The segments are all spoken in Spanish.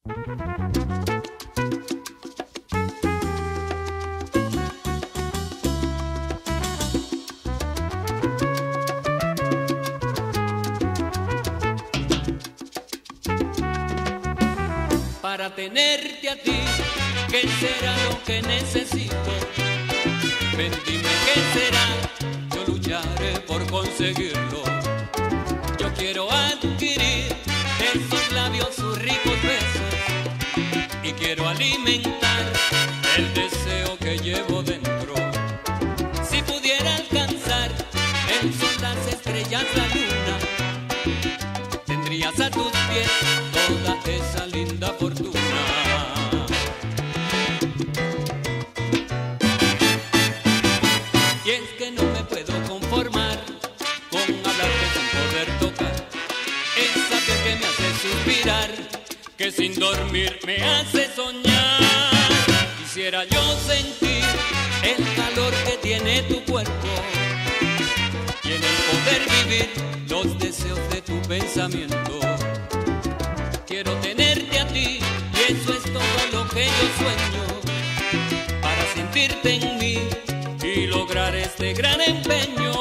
Para tenerte a ti, ¿qué será lo que necesito? Ven, dime qué será, yo lucharé por conseguirlo. Yo quiero adquirir esos labios, sus ricos besos, y quiero alimentar el deseo que llevo dentro. Si pudiera alcanzar el sol, las estrellas, la luna, tendrías a tus pies toda esa linda fortuna. Y es que no me puedo conformar con hablarte sin poder tocar esa piel que me hace suspirar, que sin dormir me hace soñar. Quisiera yo sentir el calor que tiene tu cuerpo y en el poder vivir los deseos de tu pensamiento. Quiero tenerte a ti y eso es todo lo que yo sueño, para sentirte en mí y lograr este gran empeño.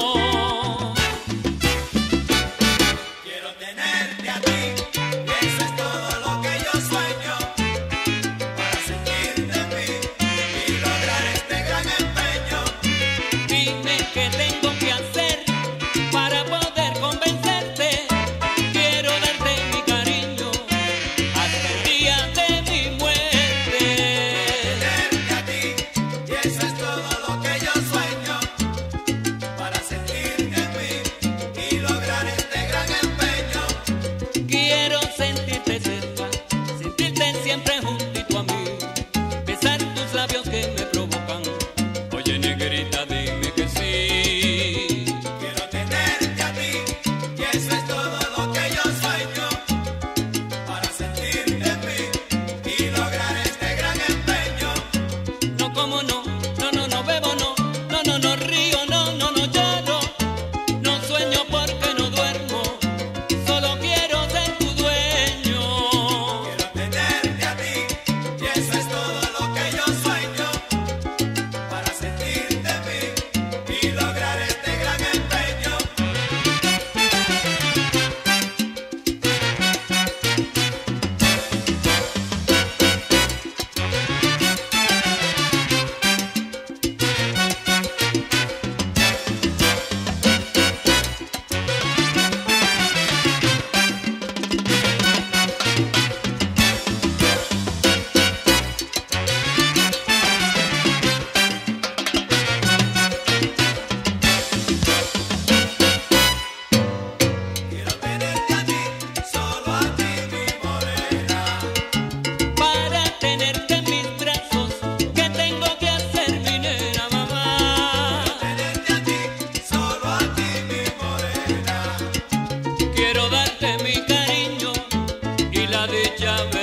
Quiero tenerte a ti y eso es todo lo que yo sueño, para sentirte en mí y lograr este gran empeño. Dime qué tengo que hacer para poder convencerte. Quiero darte mi cariño hasta el día de mi muerte. Tenerte a ti y eso es todo lo que yo sueño, para sentirte en mí y lograr este gran empeño. Quiero sentirte cerca, sentirte siempre juntito a mí, besar tus labios que me provocan. Oye, negrita, dime que sí. Quiero tenerte a ti y eso es todo lo que yo sueño, para sentirte en mí y lograr este gran empeño. No como no, no, no, no bebo, no, no, no, no río, no, no, no lloro, no sueño porque no duermo, solo quiero ser tu dueño. Quiero tenerte a ti y eso es todo lo que yo sueño, para sentirte en mí y lograr este gran empeño. Quiero tenerte a ti, solo a ti, mi morena. Para tenerte en mis brazos, ¿qué tengo que hacer, mi nena, mamá? Tenerte a ti, solo a ti, mi morena. Quiero darte mi cariño y la dicha